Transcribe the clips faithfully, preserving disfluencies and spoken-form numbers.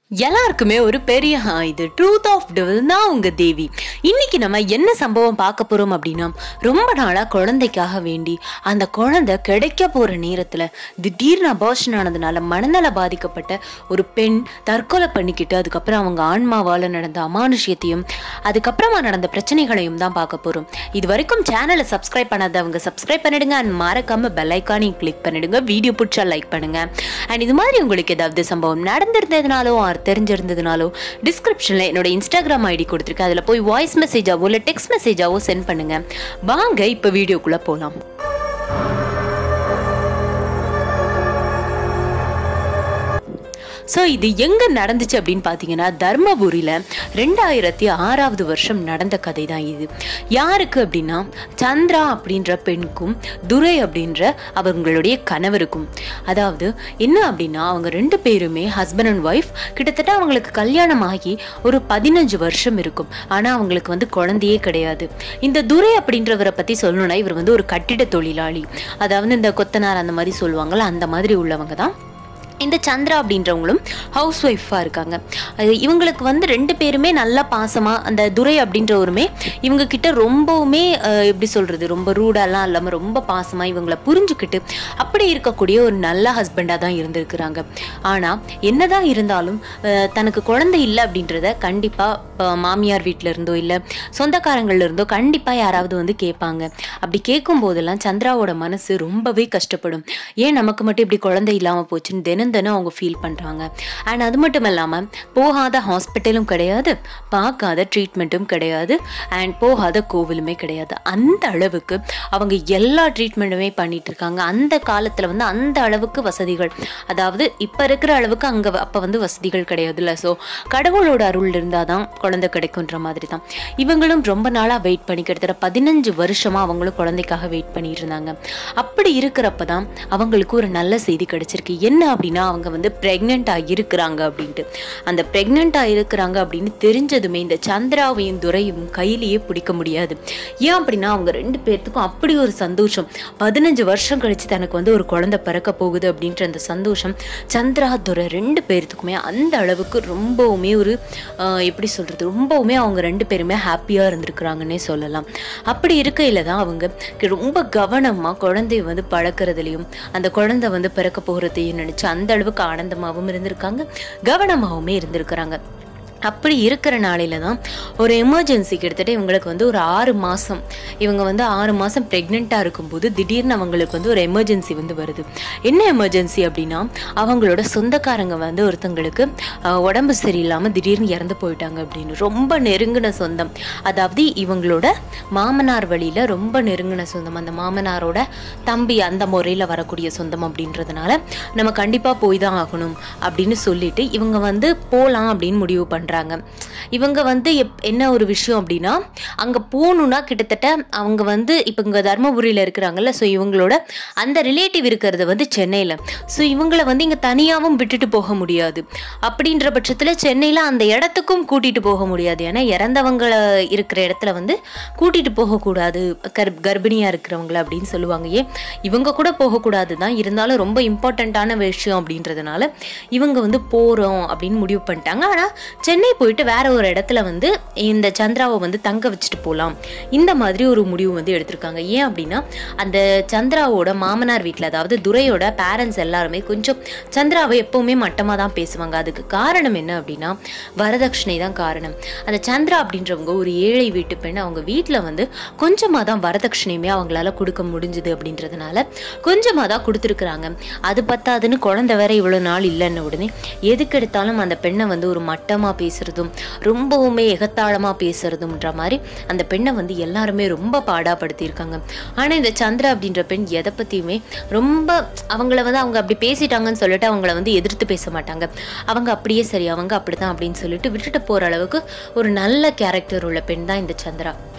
எல்லாருக்குமே ஒரு பெரிய ஹா இது ட்ரூத் ஆஃப் டெவில் நான் உங்க தேவி. இன்னைக்கு நம்ம என்ன சம்பவம் பார்க்க போறோம் அப்படின்னா, ரொம்ப நாளா குழந்தைக்காக வேண்டி அந்த குழந்தை கிடைக்க போற நேரத்துல திடீர்னு அபார்ஷன் ஆனதுனால மனநல பாதிக்கப்பட்ட ஒரு பெண் தற்கொலை பண்ணிக்கிட்டு அதுக்கப்புறம் அவங்க ஆன்மாவால நடந்த அமானுஷ்யத்தையும் அதுக்கப்புறமா நடந்த பிரச்சனைகளையும் தான் பார்க்க போறோம். இது வரைக்கும் சேனலை சப்ஸ்கிரைப் பண்ணாதவங்க சப்ஸ்கிரைப் பண்ணிடுங்க அண்ட் மறக்காம பெல் ஐக்கானையும் கிளிக் பண்ணிடுங்க. வீடியோ பிடிச்சா லைக் பண்ணுங்க. அண்ட் இது மாதிரி உங்களுக்கு ஏதாவது சம்பவம் நடந்திருந்ததுனாலும் தெரிஞ்சிருந்ததுனாலும் டிஸ்கிரிப்ஷன்ல என்னோட இன்ஸ்டாகிராம் ஐடி கொடுத்துருக்கேன். அதுல போய் வாய்ஸ் மெசேஜாவோ இல்லை டெக்ஸ்ட் மெசேஜாவோ சென்ட் பண்ணுங்க. வாங்க இப்ப வீடியோக்குள்ள போலாம். ஸோ இது எங்கே நடந்துச்சு அப்படின்னு பார்த்தீங்கன்னா, தர்மபுரியில் ரெண்டாயிரத்தி ஆறாவது வருஷம் நடந்த கதை தான் இது. யாருக்கு அப்படின்னா, சந்திரா அப்படின்ற பெண்ணுக்கும் துரை அப்படின்ற அவங்களுடைய கணவருக்கும். அதாவது என்ன அப்படின்னா, அவங்க ரெண்டு பேருமே ஹஸ்பண்ட் அண்ட் ஒய்ஃப். கிட்டத்தட்ட அவங்களுக்கு கல்யாணம் ஆகி ஒரு பதினஞ்சு வருஷம் இருக்கும். ஆனால் அவங்களுக்கு வந்து குழந்தையே கிடையாது. இந்த துரை அப்படின்றவரை பற்றி சொல்லணும்னா, இவர் வந்து ஒரு கட்டிட தொழிலாளி. அதாவது இந்த கொத்தனார் அந்த மாதிரி சொல்லுவாங்கள்ல, அந்த மாதிரி உள்ளவங்க தான். இந்த சந்திரா அப்படின்றவங்களும் ஹவுஸ் ஒய்ஃபாக இருக்காங்க. இவங்களுக்கு வந்து ரெண்டு பேருமே நல்லா பாசமாக, அந்த துரை அப்படின்றவருமே இவங்க கிட்ட ரொம்பவுமே எப்படி சொல்கிறது, ரொம்ப ரூடாலாம் இல்லாமல் ரொம்ப பாசமாக இவங்களை புரிஞ்சுக்கிட்டு அப்படி இருக்கக்கூடிய ஒரு நல்ல ஹஸ்பண்டாக தான் இருந்திருக்கிறாங்க. ஆனால் என்னதான் இருந்தாலும் தனக்கு குழந்தை இல்லை அப்படின்றத கண்டிப்பாக மாமியார் வீட்டில் இருந்தோ இல்லை சொந்தக்காரங்கள்ல இருந்தோ கண்டிப்பாக யாராவது வந்து கேட்பாங்க. அப்படி கேட்கும் போதெல்லாம் சந்திராவோட மனசு ரொம்பவே கஷ்டப்படும். ஏன் நமக்கு மட்டும் இப்படி குழந்தை இல்லாமல் போச்சுன்னு தினம் தினம் அவங்க ஃபீல் பண்ணுறாங்க. அண்ட் அது மட்டும் இல்லாமல் போகாத ஹாஸ்பிட்டலும் கிடையாது, பார்க்காத ட்ரீட்மெண்ட்டும் கிடையாது, அண்ட் போகாத கோவிலுமே கிடையாது. அந்த அளவுக்கு அவங்க எல்லா ட்ரீட்மெண்ட்டுமே பண்ணிட்டு இருக்காங்க. அந்த காலத்தில் வந்து அந்த அளவுக்கு வசதிகள், அதாவது இப்போ இருக்கிற அளவுக்கு அங்கே அப்போ வந்து வசதிகள் கிடையாது இல்லை. ஸோ கடவுளோட அருள் இருந்தால் தான் குழந்தை கிடைக்குன்ற மாதிரி தான் இவங்களும் ரொம்ப நாளாக வெயிட் பண்ணி, கிட்டத்தட்ட பதினஞ்சு வருஷமாக அவங்களும் குழந்தைக்காக வெயிட் பண்ணிட்டு இருந்தாங்க. அப்படி இருக்கிறப்ப தான் அவங்களுக்கு ஒரு நல்ல செய்தி கிடைச்சிருக்கு. என்ன அப்படின்னா, அவங்க வந்து பிரெக்னென்ட்டாக இருக்கிறாங்க அப்படின்ட்டு. அந்த பிரெக்னென்ட்டாக இருக்கிறாங்க அப்படின்னு தெரிஞ்சதுமே இந்த சந்திராவையும் துரையும் கையிலேயே பிடிக்க முடியாது. ஏன் அப்படின்னா, அவங்க ரெண்டு பேர்த்துக்கும் அப்படி ஒரு சந்தோஷம். பதினஞ்சு வருஷம் கழிச்சு தனக்கு வந்து ஒரு குழந்தை பிறக்க போகுது அப்படின்ற அந்த சந்தோஷம் சந்திரா துரை ரெண்டு பேர்த்துக்குமே அந்த அளவுக்கு ரொம்பவுமே ஒரு எப்படி சொல்றது, ரொம்பவுமே அவங்க ரெண்டு பேருமே ஹாப்பியாக இருந்திருக்கிறாங்கன்னே சொல்லலாம். அப்படி இருக்கையில தான் அவங்க ரொம்ப கவனமாக குழந்தைய வந்து பழக்கிறதுலையும் அந்த குழந்தை வந்து பிறக்க போகிறதையும் நினைச்சு அந்த அளவுக்கு ஆனந்தமாகவும் இருந்திருக்காங்க, கவனமாகவுமே இருந்திருக்கிறாங்க. அப்படி இருக்கிற நாளையில தான் ஒரு எமர்ஜென்சி, கிட்டத்தட்ட இவங்களுக்கு வந்து ஒரு ஆறு மாதம் இவங்க வந்து ஆறு மாதம் ப்ரெக்னெண்ட்டாக இருக்கும்போது திடீர்னு அவங்களுக்கு வந்து ஒரு எமர்ஜென்சி வந்து வருது. என்ன எமர்ஜென்சி அப்படின்னா, அவங்களோட சொந்தக்காரங்க வந்து ஒருத்தங்களுக்கு உடம்பு சரியில்லாமல் திடீர்னு இறந்து போயிட்டாங்க அப்படின்னு. ரொம்ப நெருங்கின சொந்தம், அதாவது இவங்களோட மாமனார் வழியில் ரொம்ப நெருங்கின சொந்தம், அந்த மாமனாரோட தம்பி அந்த முறையில் வரக்கூடிய சொந்தம் அப்படின்றதுனால நம்ம கண்டிப்பாக போய் தான் ஆகணும் அப்படின்னு சொல்லிட்டு இவங்க வந்து போகலாம் அப்படின்னு முடிவு பண்ணுறாங்க. இவங்க வந்து என்ன ஒரு விஷயம் அப்படின்னா, அங்கே போகணுன்னா கிட்டத்தட்ட அவங்க வந்து இப்போ இங்கே தர்மபுரியில் இருக்கிறாங்கல்ல, ஸோ இவங்களோட அந்த ரிலேட்டிவ் இருக்கிறது வந்து சென்னையில். ஸோ இவங்களை வந்து இங்கே தனியாகவும் விட்டுட்டு போக முடியாது. அப்படின்ற பட்சத்தில் சென்னையில் அந்த இடத்துக்கும் கூட்டிகிட்டு போக முடியாது. ஏன்னா இறந்தவங்களை இருக்கிற இடத்துல வந்து கூட்டிகிட்டு போகக்கூடாது, கர் கர்ப்பிணியாக இருக்கிறவங்கள அப்படின்னு சொல்லுவாங்க. ஏன் இவங்க கூட போகக்கூடாது தான், இருந்தாலும் ரொம்ப இம்பார்ட்டண்ட்டான விஷயம் அப்படின்றதுனால இவங்க வந்து போகிறோம் அப்படின்னு முடிவு பண்ணிட்டாங்க. ஆனால் சென்னை போயிட்டு வேற ஒரு இடத்துல வந்து இந்த சந்திராவை வந்து தங்க வச்சுட்டு போகலாம், இந்த மாதிரி ஒரு முடிவு வந்து எடுத்திருக்காங்க. ஏன் அப்படின்னா, அந்த சந்திராவோட மாமனார் வீட்டில், அதாவது துரையோட பேரண்ட்ஸ் எல்லாருமே கொஞ்சம் சந்திராவை எப்பவுமே மட்டமாக தான் பேசுவாங்க. அதுக்கு காரணம் என்ன அப்படின்னா, வரதட்சணை தான் காரணம். அந்த சந்திரா அப்படின்றவங்க ஒரு ஏழை வீட்டு பெண். அவங்க வீட்டில் வந்து கொஞ்சமாக தான் வரதட்சணையுமே அவங்களால கொடுக்க முடிஞ்சுது அப்படின்றதுனால கொஞ்சமாக தான் கொடுத்துருக்குறாங்க. அது பத்தாதுன்னு குழந்தை வேற இவ்வளோ நாள் இல்லைன்னு உடனே எதுக்கு எடுத்தாலும் அந்த பெண்ணை வந்து ஒரு மட்டமாக பேசுறதும் ரொம்பவுமே எகத்தாளமாக பேசுறதும்ன்ற மாதிரி அந்த பெண்ணை வந்து எல்லாருமே ரொம்ப பாடாப்படுத்தியிருக்காங்க. ஆனால் இந்த சந்திரா அப்படின்ற பெண் எதை பற்றியுமே ரொம்ப அவங்கள வந்து அவங்க அப்படி பேசிட்டாங்கன்னு சொல்லிட்டு அவங்கள வந்து எதிர்த்து பேச மாட்டாங்க. அவங்க அப்படியே சரி, அவங்க அப்படிதான் அப்படின்னு சொல்லிட்டு விட்டுட்டு போகிற அளவுக்கு ஒரு நல்ல கேரக்டர் உள்ள பெண் தான் இந்த சந்திரா.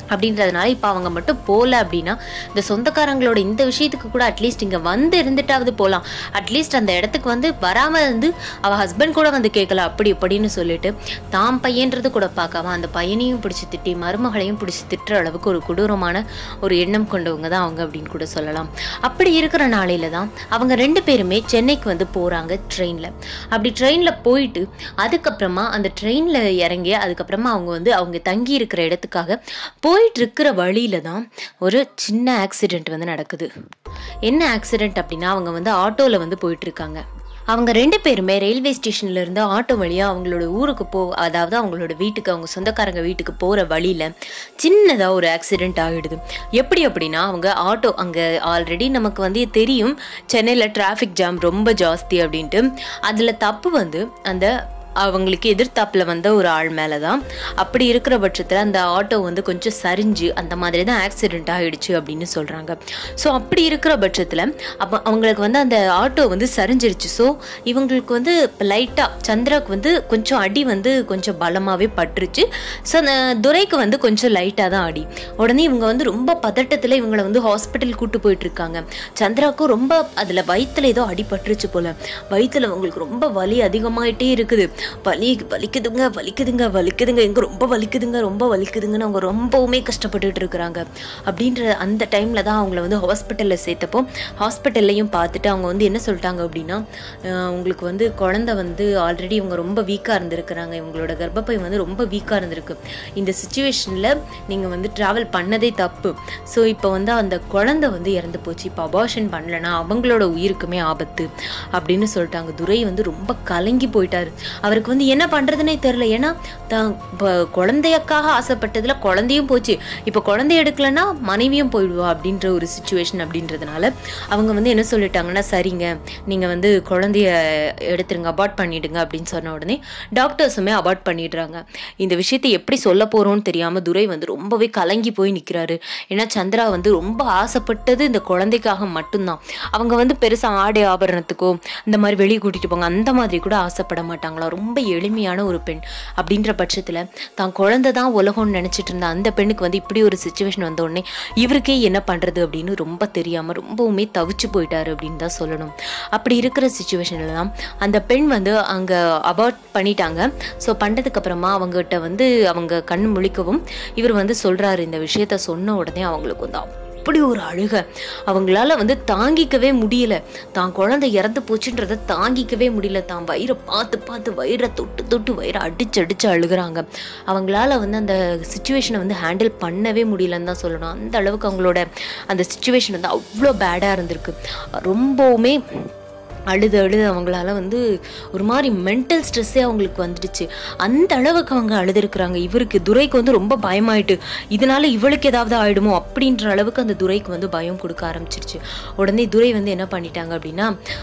அப்படின்றதுனால இப்போ அவங்க மட்டும் போகல அப்படின்னா இந்த சொந்தக்காரங்களோட இந்த விஷயத்துக்கு கூட அட்லீஸ்ட் இங்கே வந்து இருந்துட்டாவது போகலாம், அட்லீஸ்ட் அந்த இடத்துக்கு வந்து வராமல் இருந்து அவள் ஹஸ்பண்ட் கூட வந்து கேட்கலாம் அப்படி இப்படின்னு சொல்லிட்டு தாம் பையன்றது கூட பார்க்காம அந்த பையனையும் பிடிச்சி திட்டி மருமகளையும் பிடிச்சி திட்டுற அளவுக்கு ஒரு கொடூரமான ஒரு எண்ணம் கொண்டவங்க தான் அவங்க அப்படின்னு கூட சொல்லலாம். அப்படி இருக்கிற நாளையில தான் அவங்க ரெண்டு பேருமே சென்னைக்கு வந்து போகிறாங்க ட்ரெயினில். அப்படி ட்ரெயினில் போயிட்டு அதுக்கப்புறமா அந்த ட்ரெயினில் இறங்கி அதுக்கப்புறமா அவங்க வந்து அவங்க தங்கி இருக்கிற இடத்துக்காக போயிட்டு இருக்கிற வழியில தான் ஒரு சின்ன ஆக்சிடென்ட் வந்து நடக்குது. என்ன ஆக்சிடென்ட் அப்படின்னா அவங்க வந்து ஆட்டோவில் வந்து போயிட்டு இருக்காங்க. அவங்க ரெண்டு பேருமே ரயில்வே ஸ்டேஷன்ல இருந்து ஆட்டோ வழியா அவங்களோட ஊருக்கு போ அதாவது அவங்களோட வீட்டுக்கு அவங்க சொந்தக்காரங்க வீட்டுக்கு போற வழியில சின்னதா ஒரு ஆக்சிடென்ட் ஆகிடுது. எப்படி அப்படின்னா அவங்க ஆட்டோ அங்க ஆல்ரெடி நமக்கு வந்து தெரியும் சென்னையில டிராஃபிக் ஜாம் ரொம்ப ஜாஸ்தி அப்படின்ட்டு. அதுல தப்பு வந்து அந்த அவங்களுக்கு எதிர்த்தாப்புல வந்த ஒரு ஆள் மேலதான். அப்படி இருக்கிற பட்சத்துல அந்த ஆட்டோ வந்து கொஞ்சம் சரிஞ்சு அந்த மாதிரி தான் ஆக்சிடென்ட் ஆயிடுச்சு அப்படின்னு சொல்றாங்க. ஸோ அப்படி இருக்கிற பட்சத்துல அப்ப அவங்களுக்கு வந்து அந்த ஆட்டோ வந்து சரிஞ்சிருச்சு. ஸோ இவங்களுக்கு வந்து லைட்டா சந்திராவுக்கு வந்து கொஞ்சம் அடி வந்து கொஞ்சம் பலமாவே பட்டுருச்சு. ஸோ அந்த துரைக்கு வந்து கொஞ்சம் லைட்டா தான் அடி. உடனே இவங்க வந்து ரொம்ப பதட்டத்துல இவங்களை வந்து ஹாஸ்பிட்டல் கூட்டு போயிட்டு இருக்காங்க. சந்திராவுக்கும் ரொம்ப அதுல வயிற்றுல ஏதோ அடி பட்டுருச்சு போல. வயிற்றுல அவங்களுக்கு ரொம்ப வலி அதிகமாயிட்டே இருக்குது. வலி வலிக்குதுங்க வலிக்குதுங்க வலிக்குதுங்க எங்க ரொம்ப வலிக்குதுங்க ரொம்ப வலிக்குதுங்கன்னு அவங்க ரொம்பவுமே கஷ்டப்பட்டுட்டு இருக்கிறாங்க. அப்படின்ற அந்த டைம்ல தான் அவங்கள வந்து ஹாஸ்பிட்டல்ல சேர்த்தப்போ ஹாஸ்பிட்டல்லையும் பார்த்துட்டு அவங்க வந்து என்ன சொல்லிட்டாங்க அப்படின்னா உங்களுக்கு வந்து குழந்தை வந்து ஆல்ரெடி இவங்க ரொம்ப வீக்கா இருந்திருக்கிறாங்க, இவங்களோட கர்ப்பப்பை வந்து ரொம்ப வீக்கா இருந்திருக்கு, இந்த சுச்சுவேஷன்ல நீங்க வந்து டிராவல் பண்ணதே தப்பு. ஸோ இப்போ வந்து அந்த குழந்தை வந்து இறந்து போச்சு, இப்போ அபார்ஷன் பண்ணலன்னா அவங்களோட உயிருக்குமே ஆபத்து அப்படின்னு சொல்லிட்டாங்க. துரை வந்து ரொம்ப கலங்கி போயிட்டாரு. அவருக்கு வந்து என்ன பண்றதுன்னே தெரியல. ஏன்னா தான் குழந்தையக்காக ஆசைப்பட்டதுல குழந்தையும் போச்சு, இப்போ குழந்தை எடுக்கலன்னா மனைவியும் போயிடுவா அப்படின்ற ஒரு சுச்சுவேஷன். அப்படின்றதுனால அவங்க வந்து என்ன சொல்லிட்டாங்கன்னா சரிங்க நீங்க வந்து குழந்தைய எடுத்துருங்க அபார்ட் பண்ணிடுங்க அப்படின்னு சொன்ன உடனே டாக்டர்ஸுமே அபார்ட் பண்ணிடுறாங்க. இந்த விஷயத்தை எப்படி சொல்ல போறோம்னு தெரியாம துரை வந்து ரொம்பவே கலங்கி போய் நிற்கிறாரு. ஏன்னா சந்திரா வந்து ரொம்ப ஆசைப்பட்டது இந்த குழந்தைக்காக மட்டும்தான். அவங்க வந்து பெருசா ஆடை ஆபரணத்துக்கோ இந்த மாதிரி வெளியே கூட்டிட்டு போங்க அந்த மாதிரி கூட ஆசைப்பட மாட்டாங்களா. ரொம்ப எளிமையான ஒரு பெண். அப்படின்ற பட்சத்துல தான் குழந்தை தான் உலகம்னு நினைச்சிட்டு இருந்த அந்த பெண்ணுக்கு வந்து இப்படி ஒரு சிச்சுவேஷன் வந்த உடனே இவருக்கே என்ன பண்றது அப்படின்னு ரொம்ப தெரியாம ரொம்பவுமே தவிச்சு போயிட்டாரு அப்படின்னு தான் சொல்லணும். அப்படி இருக்கிற சிச்சுவேஷன்ல தான் அந்த பெண் வந்து அங்க அபார்ட் பண்ணிட்டாங்க. ஸோ பண்ணதுக்கு அப்புறமா அவங்ககிட்ட வந்து அவங்க கண் முழிக்கவும் இவர் வந்து சொல்றாரு. இந்த விஷயத்த சொன்ன உடனே அவங்களுக்கு வந்து அப்படி ஒரு அழுக அவங்களால வந்து தாங்கிக்கவே முடியல. தான் குழந்தை இறந்து போச்சுன்றத தாங்கிக்கவே முடியல. தான் வயிறை பார்த்து பார்த்து வயிறை தொட்டு தொட்டு வயிறை அடிச்சு அடிச்சு அழுகுறாங்க. அவங்களால வந்து அந்த சிச்சுவேஷனை வந்து ஹேண்டில் பண்ணவே முடியலன்னு தான் சொல்லணும். அந்த அளவுக்கு அவங்களோட அந்த சிச்சுவேஷன் வந்து அவ்வளோ பேடாக இருந்திருக்கு. ரொம்பவுமே அழுது அழுது அவங்களால வந்து ஒரு மாதிரி மென்டல் ஸ்ட்ரெஸ்ஸே அவங்களுக்கு வந்துடுச்சு. அந்த அளவுக்கு அவங்க அழுதுருக்குறாங்க. இவருக்கு துரைக்கு வந்து ரொம்ப பயமாயிட்டு இதனால இவளுக்கு ஏதாவது ஆயிடுமோ அப்படின்ற அளவுக்கு அந்த துரைக்கு வந்து பயம் கொடுக்க ஆரம்பிச்சிருச்சு. உடனே துரை வந்து என்ன பண்ணிட்டாங்க அப்படின்னா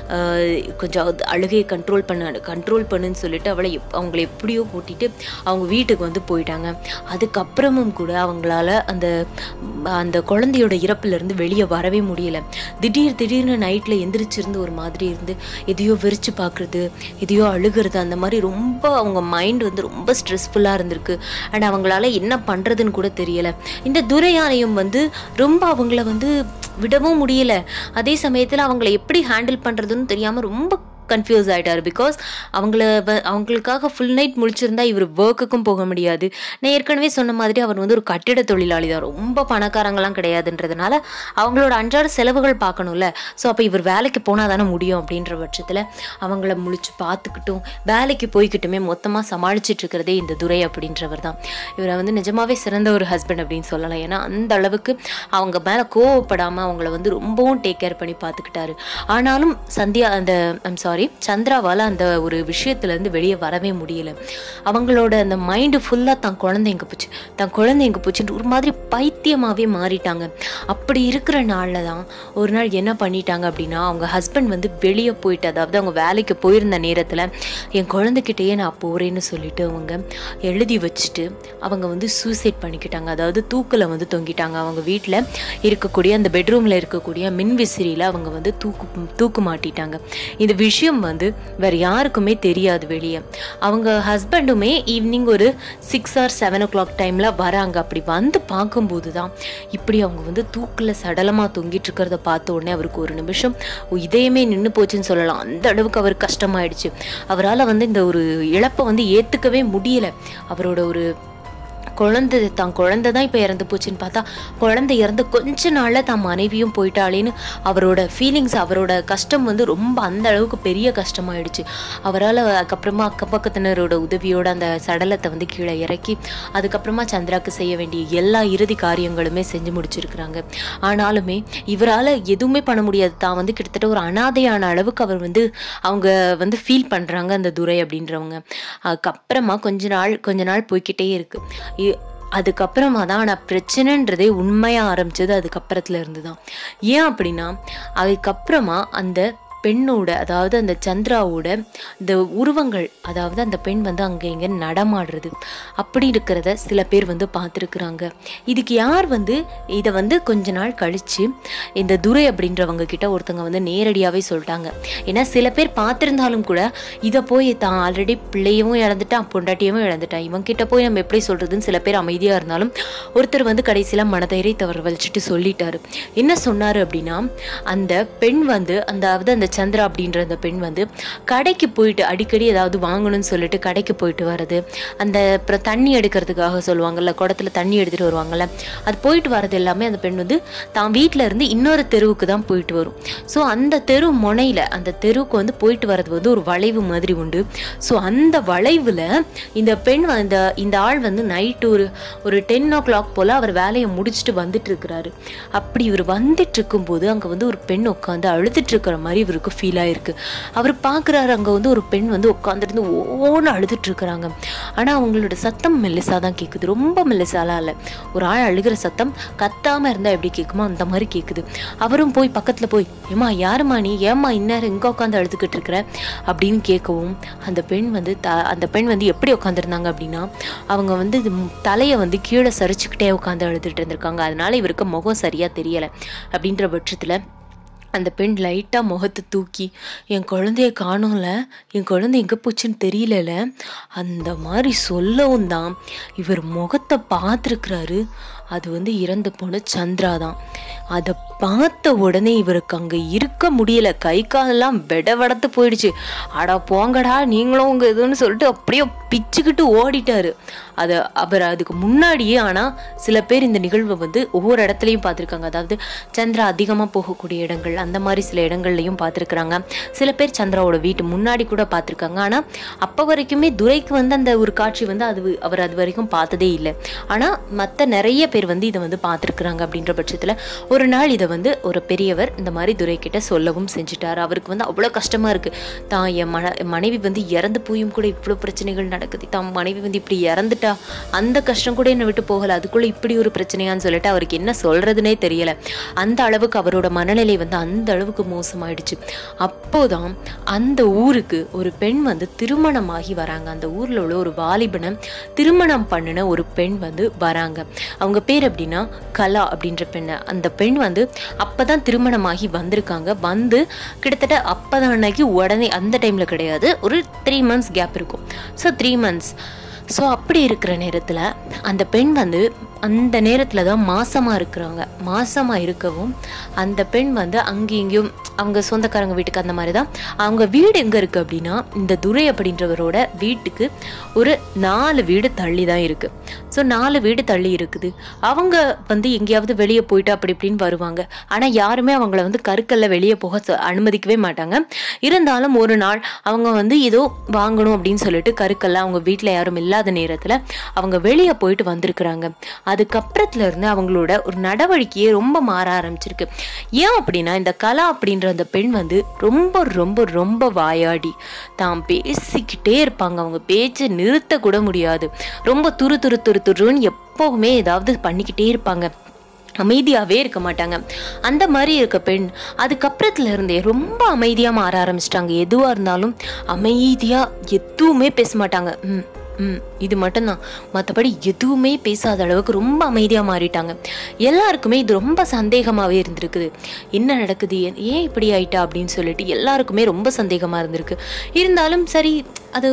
கொஞ்சம் அழுகையை கண்ட்ரோல் பண்ண கண்ட்ரோல் பண்ணுன்னு சொல்லிட்டு அவளை அவங்கள எப்படியோ கூட்டிட்டு அவங்க வீட்டுக்கு வந்து போயிட்டாங்க. அதுக்கப்புறமும் கூட அவங்களால அந்த அந்த குழந்தையோட இறப்புல இருந்து வெளியே வரவே முடியல. திடீர் திடீர்னு நைட்ல எந்திரிச்சிருந்து ஒரு மாதிரி இருந்து எதையோ வெறிச்சு பார்க்குறது எதையோ அழுகிறது அந்த மாதிரி ரொம்ப அவங்க மைண்ட் வந்து ரொம்ப ஸ்ட்ரெஸ்ஃபுல்லாக இருந்திருக்கு. அண்ட் அவங்களால என்ன பண்ணுறதுன்னு கூட தெரியலை. இந்த துரையானையும் வந்து ரொம்ப அவங்கள வந்து விடவும் முடியலை. அதே சமயத்தில் அவங்கள எப்படி ஹேண்டில் பண்ணுறதுன்னு தெரியாமல் ரொம்ப கன்ஃபியூஸ் ஆகிட்டார். பிகாஸ் அவங்கள அவங்களுக்காக ஃபுல் நைட் முழிச்சிருந்தா இவர் ஒர்க்குக்கும் போக முடியாது. நான் ஏற்கனவே சொன்ன மாதிரி அவர் வந்து ஒரு கட்டிட தொழிலாளி தான், ரொம்ப பணக்காரங்களாம் கிடையாதுன்றதுனால அவங்களோட அன்றாட செலவுகள் பார்க்கணும்ல. ஸோ அப்போ இவர் வேலைக்கு போனால் தானே முடியும். அப்படின்ற பட்சத்தில் அவங்கள முழிச்சு பார்த்துக்கிட்டும் வேலைக்கு போய்கிட்டுமே மொத்தமாக சமாளிச்சுட்டு இருக்கிறதே இந்த துரை அப்படின்றவர் தான். இவரை வந்து நிஜமாவே சிறந்த ஒரு ஹஸ்பண்ட் அப்படின்னு சொல்லலாம். ஏன்னா அந்த அளவுக்கு அவங்க மேலே கோவப்படாமல் அவங்கள வந்து ரொம்பவும் டேக் கேர் பண்ணி பார்த்துக்கிட்டாரு. ஆனாலும் சந்தியா அந்த ஐம் சாரி சந்திராவால் அந்த ஒரு விஷயத்துலேருந்து வெளியே வரவே முடியல. அவங்களோட அந்த மைண்டு ஃபுல்லாக தான் குழந்தை எங்கே போச்சு தான் குழந்தை எங்கே போச்சுன்னு ஒரு மாதிரி பைத்தியமாகவே மாறிட்டாங்க. அப்படி இருக்கிற நாளில் தான் ஒரு நாள் என்ன பண்ணிட்டாங்க அப்படின்னா அவங்க ஹஸ்பண்ட் வந்து வெளியே போயிட்டு அதாவது அவங்க வேலைக்கு போயிருந்த நேரத்தில் என் குழந்தைகிட்டேயே நான் போகிறேன்னு சொல்லிட்டு அவங்க எழுதி வச்சுட்டு அவங்க வந்து சூசைட் பண்ணிக்கிட்டாங்க. அதாவது தூக்கில் வந்து தொங்கிட்டாங்க. அவங்க வீட்டில் இருக்கக்கூடிய அந்த பெட்ரூமில் இருக்கக்கூடிய மின் விசிறியில் அவங்க வந்து தூக்கு தூக்கு மாட்டிட்டாங்க. இந்த விஷயம் விஷயம் வந்து வேறு யாருக்குமே தெரியாது வெளியே. அவங்க ஹஸ்பண்டுமே ஈவினிங் ஒரு six or seven o'clock டைமில் வராங்க. அப்படி வந்து பார்க்கும்போது தான் இப்படி அவங்க வந்து தூக்கில் சடலமாக தொங்கிட்டு இருக்கிறத பார்த்த உடனே அவருக்கு ஒரு நிமிஷம் இதயமே நின்று போச்சுன்னு சொல்லலாம். அந்த அளவுக்கு அவருக்கு கஷ்டமாயிடுச்சு. அவரால் வந்து இந்த ஒரு இழப்பை வந்து ஏற்றுக்கவே முடியல. அவரோட ஒரு குழந்தை தான் குழந்தை தான் இப்போ இறந்து போச்சுன்னு பார்த்தா குழந்தை இறந்து கொஞ்ச நாளில் தான் மனைவியும் போயிட்டாளேன்னு அவரோட ஃபீலிங்ஸ், அவரோட கஷ்டம் வந்து ரொம்ப அந்த அளவுக்கு பெரிய கஷ்டமாயிடுச்சு. அவரால் அதுக்கப்புறமா அக்கம் பக்கத்தினரோட உதவியோட அந்த சடலத்தை வந்து கீழே இறக்கி அதுக்கப்புறமா சந்திராவுக்கு செய்ய வேண்டிய எல்லா இறுதி காரியங்களுமே செஞ்சு முடிச்சிருக்கிறாங்க. ஆனாலுமே இவரால் எதுவுமே பண்ண முடியாது. தான் வந்து கிட்டத்தட்ட ஒரு அனாதையான அளவுக்கு அவர் வந்து அவங்க வந்து ஃபீல் பண்ணுறாங்க அந்த துரை அப்படின்றவங்க. அதுக்கப்புறமா கொஞ்ச நாள் கொஞ்ச நாள் போய்கிட்டே இருக்கு. அதுக்கப்புறமா தான் ஆனால் பிரச்சனைன்றதே உண்மையாக ஆரம்பிச்சது அதுக்கப்புறத்துல இருந்து தான். ஏன் அப்படின்னா அதுக்கப்புறமா அந்த பெண்ணோட, அதாவது அந்த சந்திராவோட இந்த உருவங்கள், அதாவது அந்த பெண் வந்து அங்கே இங்கே நடமாடுறது அப்படி இருக்கிறத சில பேர் வந்து பார்த்துருக்குறாங்க. இதுக்கு யார் வந்து இதை வந்து கொஞ்ச நாள் கழித்து இந்த துரை அப்படின்றவங்க கிட்ட ஒருத்தங்க வந்து நேரடியாகவே சொல்லிட்டாங்க. ஏன்னா சில பேர் பார்த்துருந்தாலும் கூட இதை போய் தான் ஆல்ரெடி பிள்ளையவும் இழந்துட்டான் பொண்டாட்டியவும் இழந்துட்டான் இவன் கிட்ட போய் நம்ம எப்படி சொல்கிறதுன்னு சில பேர் அமைதியாக இருந்தாலும் ஒருத்தர் வந்து கடைசியில் மனதைரை தவற வச்சுட்டு சொல்லிட்டாரு. என்ன சொன்னார் அப்படின்னா, அந்த பெண் வந்து அதாவது அந்த சந்திரா அப்படின்ற அந்த பெண் வந்து கடைக்கு போயிட்டு அடிக்கடி ஏதாவது வாங்கணும்னு சொல்லிட்டு கடைக்கு போயிட்டு வர்றது, அந்த அப்புறம் தண்ணி எடுக்கிறதுக்காக சொல்லுவாங்கல்ல, குடத்துல தண்ணி எடுத்துகிட்டு வருவாங்கல்ல, அது போயிட்டு வர்றது எல்லாமே அந்த பெண் வந்து தான் வீட்டில் இருந்து இன்னொரு தெருவுக்கு தான் போயிட்டு வரும். ஸோ அந்த தெரு முனையில் அந்த தெருவுக்கு வந்து போயிட்டு வர்றது வந்து ஒரு வளைவு மாதிரி உண்டு. ஸோ அந்த வளைவில் இந்த பெண் இந்த இந்த ஆள் வந்து நைட்டு ஒரு ஒரு டென் ஓ கிளாக் போல் அவர் வேலையை முடிச்சுட்டு வந்துட்டு இருக்கிறாரு. அப்படி இவர் வந்துட்டு இருக்கும்போது அங்கே வந்து ஒரு பெண் உட்காந்து அழுதுட்டு இருக்கிற மாதிரி இவருக்கு ஃபீல் ஆயிருக்கு. அவர் பார்க்குறாரு, அங்கே வந்து ஒரு பெண் வந்து உட்காந்துருந்து ஓன்னு அழுதுட்டு இருக்கிறாங்க. ஆனால் அவங்களோட சத்தம் மெல்லிசா தான் கேட்குது, ரொம்ப மெல்லிசாலாம் இல்லை. ஒரு ஆள் அழுகிற சத்தம் கத்தாமல் இருந்தால் எப்படி கேட்குமோ அந்த மாதிரி கேட்குது. அவரும் போய் பக்கத்தில் போய், ஏம்மா யாருமா நீ, ஏம்மா இந்நேரம் எங்கே உட்காந்து அழுதுகிட்டு இருக்கிற அப்படின்னு கேட்கவும் அந்த பெண் வந்து த அந்த பெண் வந்து எப்படி உட்காந்துருந்தாங்க அப்படின்னா, அவங்க வந்து தலையை வந்து கீழே சரிச்சுக்கிட்டே உட்காந்து அழுதுட்டு இருந்திருக்காங்க. அதனால இவருக்கு முகம் சரியாக தெரியலை. அப்படின்ற பட்சத்தில் அந்த பெண் லைட்டாக முகத்தை தூக்கி, என் குழந்தைய காணோம்ல, என் குழந்தை எங்கே போச்சுன்னு தெரியல அந்த மாதிரி சொல்லவும் தான் இவர் முகத்தை பார்த்துருக்குறாரு. அது வந்து இறந்து போன சந்திரா தான். அதை பார்த்த உடனே இவருக்கு அங்கே இருக்க முடியல, கை காலெல்லாம் வெட வடத்து போயிடுச்சு. அடா போங்கடா நீங்களும் உங்கள் இதுன்னு சொல்லிட்டு அப்படியே பிச்சுக்கிட்டு ஓடிட்டாரு. அதை அவர் அதுக்கு முன்னாடியே, ஆனால் சில பேர் இந்த நிகழ்வை வந்து ஒவ்வொரு இடத்துலையும் பார்த்துருக்காங்க. அதாவது சந்திரா அதிகமாக போகக்கூடிய இடங்கள் அந்த மாதிரி சில இடங்கள்லையும் பார்த்துருக்குறாங்க. சில பேர் சந்திராவோட வீட்டு முன்னாடி கூட பார்த்துருக்காங்க. ஆனால் அப்போ வரைக்குமே துரைக்கு வந்து அந்த ஒரு காட்சி வந்து அது அவர் அது வரைக்கும் பார்த்ததே இல்லை. ஆனால் மற்ற நிறைய பேர் வந்து இதை வந்து பார்த்துருக்குறாங்க. அப்படின்ற பட்சத்தில் ஒரு நாள் இதை வந்து ஒரு பெரியவர் இந்த மாதிரி துரை கிட்ட சொல்லவும் செஞ்சுட்டார். அவருக்கு வந்து அவ்வளோ கஷ்டமாக இருக்குது. தான் என் மன மனைவி வந்து இறந்து போயும் கூட இவ்வளோ பிரச்சனைகள் நடக்குது, தான் மனைவி வந்து இப்படி இறந்துட்டா அந்த கஷ்டம் கூட என்னை விட்டு போகலை, அதுக்குள்ளே இப்படி ஒரு பிரச்சனையான்னு சொல்லிட்டு அவருக்கு என்ன சொல்கிறதுனே தெரியலை. அந்த அளவுக்கு அவரோட மனநிலை வந்து அந்த அளவுக்கு மோசமாயிடுச்சு. அப்போதான் அந்த ஊருக்கு ஒரு பெண் வந்து திருமணமாகி வராங்க. அந்த ஊரில் உள்ள ஒரு வாலிபனை திருமணம் பண்ணின ஒரு பெண் வந்து வராங்க. அவங்க பேர் எப்படின்னா கலா அப்படின்ற பெண்ணு. அந்த பெண் வந்து அப்பதான் திருமணமாகி வந்திருக்காங்க. வந்து கிட்டத்தட்ட அப்பதான் அன்னைக்கு உடனே அந்த டைம்ல கிடையாது, ஒரு த்ரீ மந்த்ஸ் கேப் இருக்கும். ஸோ த்ரீ மந்த்ஸ் ஸோ அப்படி இருக்கிற நேரத்தில் அந்த பெண் வந்து அந்த நேரத்தில் தான் மாசமாக இருக்கிறாங்க. மாசமாக இருக்கவும் அந்த பெண் வந்து அங்கே இங்கேயும் அவங்க சொந்தக்காரங்க வீட்டுக்கு அந்த மாதிரி தான். அவங்க வீடு எங்கே இருக்குது அப்படின்னா, இந்த துரை அப்படின்றவரோட வீட்டுக்கு ஒரு நாலு வீடு தள்ளி தான் இருக்குது. ஸோ நாலு வீடு தள்ளி இருக்குது. அவங்க வந்து எங்கேயாவது வெளியே போயிட்டு அப்படி இப்படின்னு வருவாங்க. ஆனால் யாருமே அவங்கள வந்து கருக்கல்ல வெளியே போக அனுமதிக்கவே மாட்டாங்க. இருந்தாலும் ஒரு நாள் அவங்க வந்து ஏதோ வாங்கணும் அப்படின்னு சொல்லிட்டு கருக்கல்ல அவங்க வீட்டில் யாரும் இல்லாத நேரத்தில் அவங்க வெளியே போயிட்டு வந்திருக்கிறாங்க. அதுக்கப்புறத்துல இருந்து அவங்களோட ஒரு நடவடிக்கையே ரொம்ப மாற ஆரம்பிச்சிருக்கு. ஏன் அப்படின்னா, இந்த கலா அப்படின்ற அந்த பெண் வந்து ரொம்ப ரொம்ப ரொம்ப வாயாடி தான் பேசிக்கிட்டே இருப்பாங்க. அவங்க பேச்சை நிறுத்த கூட முடியாது. ரொம்ப துரு துரு துரு துருன்னு எப்பவுமே ஏதாவது பண்ணிக்கிட்டே இருப்பாங்க, அமைதியாகவே இருக்க மாட்டாங்க. அந்த மாதிரி இருக்க பெண் அதுக்கப்புறத்துல இருந்தே ரொம்ப அமைதியாக மாற ஆரம்பிச்சிட்டாங்க. எதுவாக இருந்தாலும் அமைதியாக எதுவுமே பேச மாட்டாங்க. ம் ம் இது மட்டும்தான், மற்றபடி எதுவுமே பேசாத அளவுக்கு ரொம்ப அமைதியாக மாறிட்டாங்க. எல்லாருக்குமே இது ரொம்ப சந்தேகமாகவே இருந்திருக்குது. என்ன நடக்குது, ஏன் இப்படி ஆயிட்டா அப்படின்னு சொல்லிட்டு எல்லாருக்குமே ரொம்ப சந்தேகமாக இருந்திருக்கு. இருந்தாலும் சரி, அது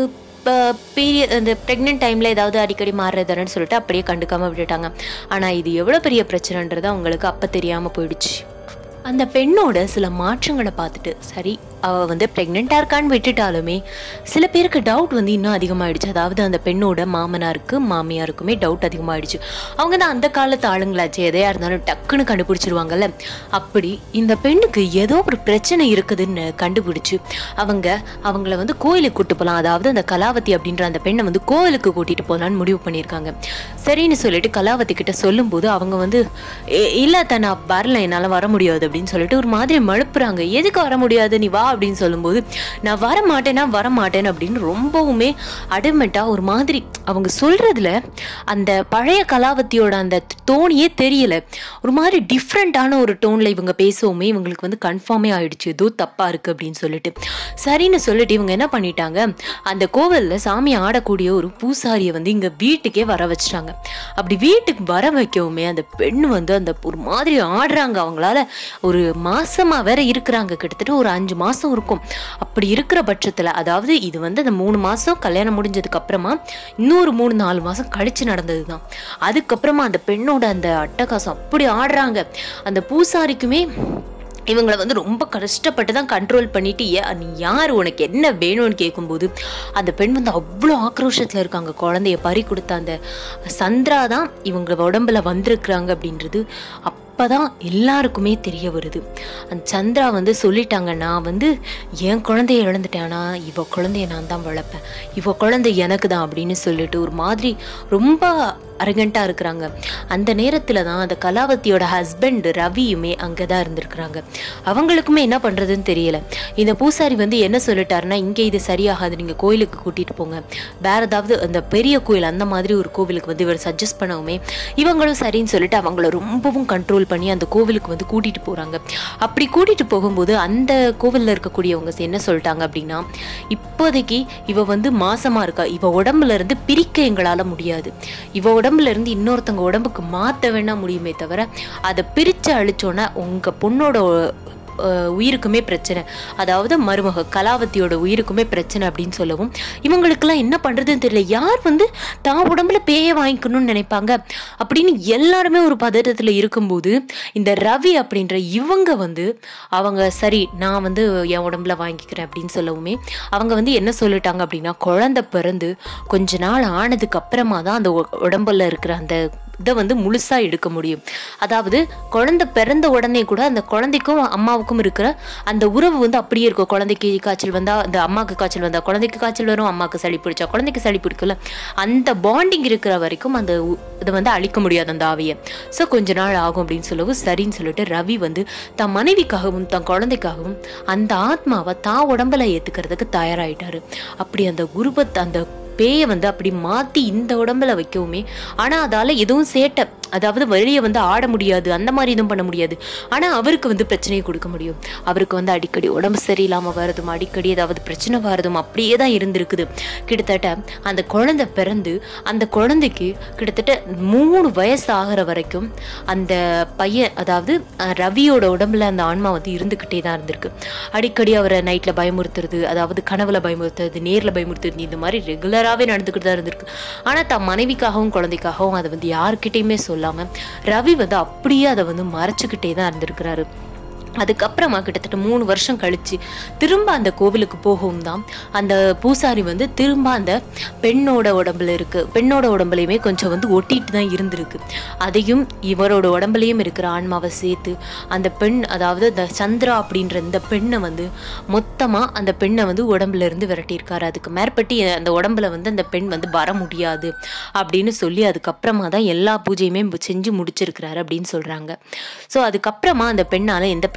பீரியட் அந்த ப்ரெக்னென்ட் டைமில் ஏதாவது அடிக்கடி மாறுறதுன்னு சொல்லிட்டு அப்படியே கண்டுக்காமல் விட்டுட்டாங்க. ஆனால் இது எவ்வளோ பெரிய பிரச்சனைன்றது அவங்களுக்கு அப்போ தெரியாமல் போயிடுச்சு. அந்த பெண்ணோட சில மாற்றங்களை பார்த்துட்டு சரி அவள் வந்து ப்ரெக்னெண்ட்டாக இருக்கான்னு விட்டுட்டாலுமே சில பேருக்கு டவுட் வந்து இன்னும் அதிகமாகிடுச்சு. அதாவது அந்த பெண்ணோட மாமனாருக்கு மாமியாருக்குமே டவுட் அதிகமாகிடுச்சு. அவங்க தான் அந்த காலத்து ஆளுங்களாச்சு, எதையா இருந்தாலும் டக்குன்னு கண்டுபிடிச்சிருவாங்கல்ல. அப்படி இந்த பெண்ணுக்கு ஏதோ ஒரு பிரச்சனை இருக்குதுன்னு கண்டுபிடிச்சு அவங்க அவங்கள வந்து கோயிலுக்கு கூட்டு போகலாம், அதாவது அந்த கலாவதி அப்படின்ற அந்த பெண்ணை வந்து கோயிலுக்கு கூட்டிகிட்டு போகலான்னு முடிவு பண்ணியிருக்காங்க. சரின்னு சொல்லிட்டு கலாவதி கிட்ட சொல்லும்போது அவங்க வந்து இல்லை தான் நான் வரல, என்னால் வர முடியாது அப்படின்னு சொல்லிட்டு ஒரு மாதிரி மழுப்புறாங்க. எதுக்கு வர முடியாது, நீ வா அப்படின்னு சொல்லும்போது நான் வர மாட்டேன்னா வர மாட்டேன் அப்படின்னு ரொம்பவுமே அடமெண்டா ஒரு மாதிரி அவங்க சொல்றதுல அந்த பழைய கலாவதியோட அந்த டோனியே தெரியல. ஒரு மாதிரி டிஃப்ரெண்டான ஒரு டோன்ல இவங்க பேசவுமே இவங்களுக்கு வந்து கன்ஃபார்மே ஆயிடுச்சு ஏதோ தப்பா இருக்கு அப்படின்னு சொல்லிட்டு. சரின்னு சொல்லிட்டு இவங்க என்ன பண்ணிட்டாங்க, அந்த கோவில்ல சாமி ஆடக்கூடிய ஒரு பூசாரியை வந்து இங்க வீட்டுக்கே வர வச்சிட்டாங்க. அப்படி வீட்டுக்கு வர வைக்கவுமே அந்த பெண் வந்து அந்த ஒரு மாதிரி ஆடுறாங்க. அவங்களால ஒரு மாசமா வேற இருக்கிறாங்க, கிட்டத்தட்ட ஒரு அஞ்சு மாசம் இருக்கும். அப்படி இருக்கிற பட்சத்துல, அதாவது இது வந்து அந்த மூணு மாசம் கல்யாணம் முடிஞ்சதுக்கு அப்புறமா இன்னொரு மூணு நாலு மாசம் கழிச்சு நடந்ததுதான். அதுக்கப்புறமா அந்த பெண்ணோட அந்த அட்டகாசம் அப்படி ஆடுறாங்க. அந்த பூசாரிக்குமே இவங்களை வந்து ரொம்ப கஷ்டப்பட்டு தான் கண்ட்ரோல் பண்ணிட்டு, ஏ நீ யார், உனக்கு என்ன வேணும்னு கேட்கும்போது அந்த பெண் வந்து அவ்வளோ ஆக்ரோஷத்தில் இருக்காங்க. குழந்தைய பறி கொடுத்த அந்த சந்திரா தான் இவங்க உடம்புல வந்திருக்கிறாங்க அப்படின்றது அப்போதான் எல்லாருக்குமே தெரிய வருது. அந்த சந்திரா வந்து சொல்லிட்டாங்க, நான் வந்து என் குழந்தைய இழந்துட்டேன், ஆனால் இவ குழந்தைய நான் தான் வளர்ப்பேன், இவ குழந்தை எனக்கு தான் அப்படின்னு சொல்லிட்டு ஒரு மாதிரி ரொம்ப அரகண்டாக இருக்கிறாங்க. அந்த நேரத்தில் தான் அந்த கலாவதியோட ஹஸ்பண்ட் ரவியுமே அங்கே தான் இருந்திருக்கிறாங்க. அவங்களுக்குமே என்ன பண்ணுறதுன்னு தெரியல. இந்த பூசாரி வந்து என்ன சொல்லிட்டாருன்னா, இங்கே இது சரியாகாது, நீங்கள் கோயிலுக்கு கூட்டிகிட்டு போங்க, வேற ஏதாவது அந்த பெரிய கோயில் அந்த மாதிரி ஒரு கோவிலுக்கு வந்து இவர் சஜஸ்ட் பண்ணவுமே இவங்களும் சரின்னு சொல்லிட்டு அவங்கள ரொம்பவும் கண்ட்ரோல் பண்ணி அந்த கோவிலுக்கு வந்து கூட்டிட்டு போறாங்க. அப்படி கூட்டிட்டு போகும்போது அந்த கோவில்ல இருக்கக்கூடியவங்க என்ன சொல்லிட்டாங்க அப்படின்னா, இப்போதைக்கு இவ வந்து மாசமா இருக்கா, இவ உடம்புல இருந்து பிரிக்க எங்களால முடியாது, இவ உடம்புல இருந்து இன்னொருத்தவங்க உடம்புக்கு மாத்த வேணா முடியுமே தவிர அதை பிரிச்சு அழிச்சோன்னா உங்க பொண்ணோட உயிருக்குமே பிரச்சனை, அதாவது மருமக கலாவதியோட உயிருக்குமே பிரச்சனை அப்படின்னு சொல்லவும் இவங்களுக்கெல்லாம் என்ன பண்றதுன்னு தெரியல. யார் வந்து தான் உடம்புல பேய வாங்கிக்கணும்னு நினைப்பாங்க அப்படின்னு எல்லாருமே ஒரு பதட்டத்துல இருக்கும்போது இந்த ரவி அப்படின்ற இவங்க வந்து அவங்க சரி நான் வந்து என் உடம்புல வாங்கிக்கிறேன் அப்படின்னு சொல்லவுமே அவங்க வந்து என்ன சொல்லிட்டாங்க அப்படின்னா, குழந்தை பிறந்து கொஞ்ச நாள் ஆனதுக்கு அப்புறமா தான் அந்த உடம்புல இருக்கிற அந்த இதை வந்து முழுசா எடுக்க முடியும். அதாவது குழந்தை பிறந்த உடனே கூட அந்த குழந்தைக்கும் அம்மாவுக்கும் இருக்கிற அந்த உறவு வந்து அப்படியே இருக்கும். குழந்தைக்கு காய்ச்சல் வந்தா அந்த அம்மாவுக்கு காய்ச்சல் வந்தா குழந்தைக்கு காய்ச்சல் வரும், அம்மாவுக்கு சளி பிடிச்சா குழந்தைக்கு சளி பிடிக்கல, அந்த பாண்டிங் இருக்கிற வரைக்கும் அந்த இதை வந்து அழிக்க முடியாது அந்த ஆவியை. ஸோ கொஞ்ச நாள் ஆகும் அப்படின்னு சொல்லவும் சரின்னு சொல்லிட்டு ரவி வந்து தன் மனைவிக்காகவும் தன் குழந்தைக்காகவும் அந்த ஆத்மாவை தான் உடம்புல ஏத்துக்கிறதுக்கு தயாராயிட்டாரு. அப்படி அந்த குருபத் அந்த பேயை வந்து அப்படி மாத்தி இந்த உடம்புல வைக்கவுமே ஆனா அதால எதுவும் சேட்டை, அதாவது வெளியே வந்து ஆட முடியாது, அந்த மாதிரி எதுவும் பண்ண முடியாது. ஆனா அவருக்கு வந்து பிரச்சனையை கொடுக்க முடியும். அவருக்கு வந்து அடிக்கடி உடம்பு சரியில்லாம வருதும், அடிக்கடி ஏதாவது பிரச்சனை வருதும், அப்படியே தான் இருந்திருக்குது. கிட்டத்தட்ட அந்த குழந்தை பிறந்து அந்த குழந்தைக்கு கிட்டத்தட்ட மூணு வயசு ஆகிற வரைக்கும் அந்த பையன், அதாவது ரவியோட உடம்புல அந்த ஆன்மா வந்து இருந்துகிட்டே தான் இருந்திருக்கு. அடிக்கடி அவரை நைட்ல பயமுறுத்துறது, அதாவது கனவுல பயமுறுத்துறது, நேர்ல பயமுறுத்துறது, இந்த மாதிரி ரெகுலராகவே நடந்துக்கிட்டு தான் இருந்திருக்கு. ஆனா தன் மனைவிக்காகவும் குழந்தைக்காகவும் அதை வந்து யாருக்கிட்டையுமே சொல்ல ரவி வந்து அப்படியே அதை வந்து மறைச்சுக்கிட்டே தான் இருந்திருக்கிறாரு. அதுக்கப்புறமா கிட்டத்தட்ட மூணு வருஷம் கழிச்சு திரும்ப அந்த கோவிலுக்கு போகவும் தான் அந்த பூசாரி வந்து திரும்ப அந்த பெண்ணோட உடம்புல இருக்கு பெண்ணோட உடம்புலையுமே கொஞ்சம் வந்து ஒட்டிட்டு தான் இருந்திருக்கு. அதையும் இவரோட உடம்புலையும் இருக்கிற ஆன்மாவை சேர்த்து அந்த பெண், அதாவது இந்த சந்திரா அப்படின்ற இந்த பெண்ணை வந்து மொத்தமா அந்த பெண்ணை வந்து உடம்புல இருந்து விரட்டியிருக்காரு. அதுக்கு மேற்பட்டு அந்த உடம்புல வந்து அந்த பெண் வந்து வர முடியாது அப்படின்னு சொல்லி அதுக்கப்புறமா தான் எல்லா பூஜையுமே செஞ்சு முடிச்சிருக்கிறாரு அப்படின்னு சொல்றாங்க. ஸோ அதுக்கப்புறமா அந்த பெண்ணால எந்த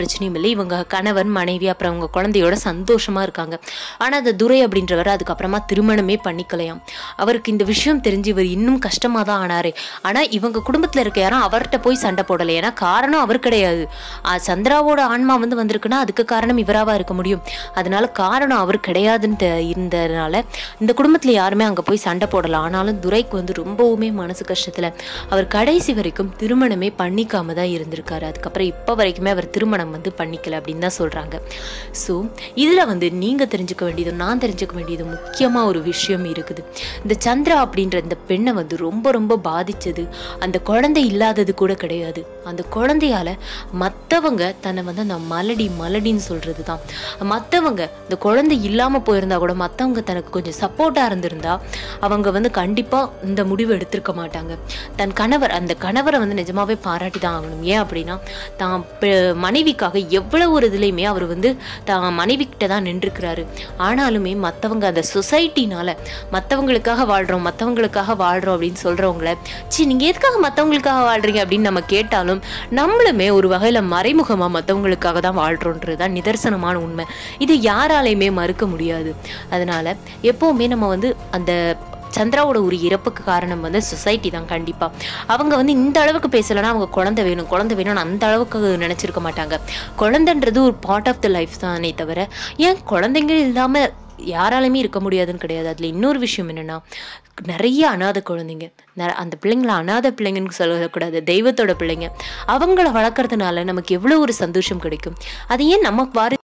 பிரச்சனையும் இல்லை. இவங்க கணவன் மனைவி அப்புறம் அவங்க குழந்தையோட சந்தோஷமா இருக்காங்க. ஆனா அந்த துரை அப்படின்றவர் அதுக்கப்புறமா திருமணமே பண்ணிக்கலையாம். அவருக்கு இந்த விஷயம் தெரிஞ்சு இவர் இன்னும் கஷ்டமா தான் ஆனாரு. ஆனா இவங்க குடும்பத்துல இருக்க யாரும் அவர்கிட்ட போய் சண்டை போடலை. ஏன்னா காரணம் அவர் கிடையாது. சந்திராவோட ஆன்மா வந்து வந்திருக்குன்னா அதுக்கு காரணம் இவராவா இருக்க முடியும். அதனால காரணம் அவர் கிடையாதுன்னு இருந்ததுனால இந்த குடும்பத்துல யாருமே அங்க போய் சண்டை போடலாம். ஆனாலும் துரைக்கு வந்து ரொம்பவுமே மனசு கஷ்டத்துல அவர் கடைசி வரைக்கும் திருமணமே பண்ணிக்காம தான் இருந்திருக்காரு. அதுக்கப்புறம் இப்ப வரைக்குமே அவர் திருமணம் வந்து பண்ணிக்கல அப்படின்னு தான் சொல்றாங்க. ஸோ இதுல வந்து நீங்க தெரிஞ்சுக்க வேண்டியது, நான் தெரிஞ்சுக்க வேண்டியது முக்கியமா ஒரு விஷயம் இருக்குது. இந்த சந்திரா அப்படின்ற இந்த பெண்ணை வந்து ரொம்ப ரொம்ப பாதிச்சது அந்த குழந்தை இல்லாதது கூட கிடையாது. அந்த குழந்தையால மற்றவங்க தன்னை வந்து அந்த மலடி மலடின்னு சொல்றது தான். மற்றவங்க இந்த குழந்தை இல்லாம போயிருந்தா கூட மற்றவங்க தனக்கு கொஞ்சம் சப்போர்ட்டா இருந்திருந்தா அவங்க வந்து கண்டிப்பா இந்த முடிவு எடுத்திருக்க மாட்டாங்க. தன் கணவர் அந்த கணவரை வந்து நிஜமாவே பாராட்டி தான் ஆகணும். ஏன் அப்படின்னா தான் மனைவிக்காக எவ்வளவு ஒரு இதுலையுமே அவர் வந்து தான் மனைவி கிட்ட தான் நின்றுக்கிறாரு. ஆனாலுமே மற்றவங்க அந்த சொசைட்டினால மற்றவங்களுக்காக வாழ்றோம் மற்றவங்களுக்காக வாழ்றோம் அப்படின்னு சொல்றவங்கள சி நீங்க எதுக்காக மற்றவங்களுக்காக வாழ்றீங்க அப்படின்னு நம்ம கேட்டாலும் நம்மளுமே ஒரு வகையில மறைமுகமா மற்றவங்களுக்காக தான் வாழ்றோன்றதுதான் நிதர்சனமான உண்மை. இது யாராலையுமே மறுக்க முடியாது. அதனால எப்பவுமே நம்ம வந்து அந்த சந்திராவோட ஒரு இறப்புக்கு காரணம் வந்து சொசைட்டி தான். கண்டிப்பா அவங்க வந்து இந்த அளவுக்கு பேசலைன்னா அவங்க குழந்தை வேணும் குழந்தை வேணும்னு அந்த அளவுக்கு நினைச்சிருக்க மாட்டாங்க. குழந்தைன்றது ஒரு பார்ட் ஆஃப் த லைஃப் தானே தவிர ஏன் குழந்தைங்க இல்லாம யாராலுமே இருக்க முடியாதுன்னு கிடையாது. அதுல இன்னொரு விஷயம் என்னன்னா நிறைய அனாதை குழந்தைங்க, அந்த பிள்ளைங்களை அனாதை பிள்ளைங்கன்னு சொல்லக்கூடாது, தெய்வத்தோட பிள்ளைங்க. அவங்கள வளர்க்கறதுனால நமக்கு எவ்வளவு ஒரு சந்தோஷம் கிடைக்கும். அது ஏன் நம்ம வாரி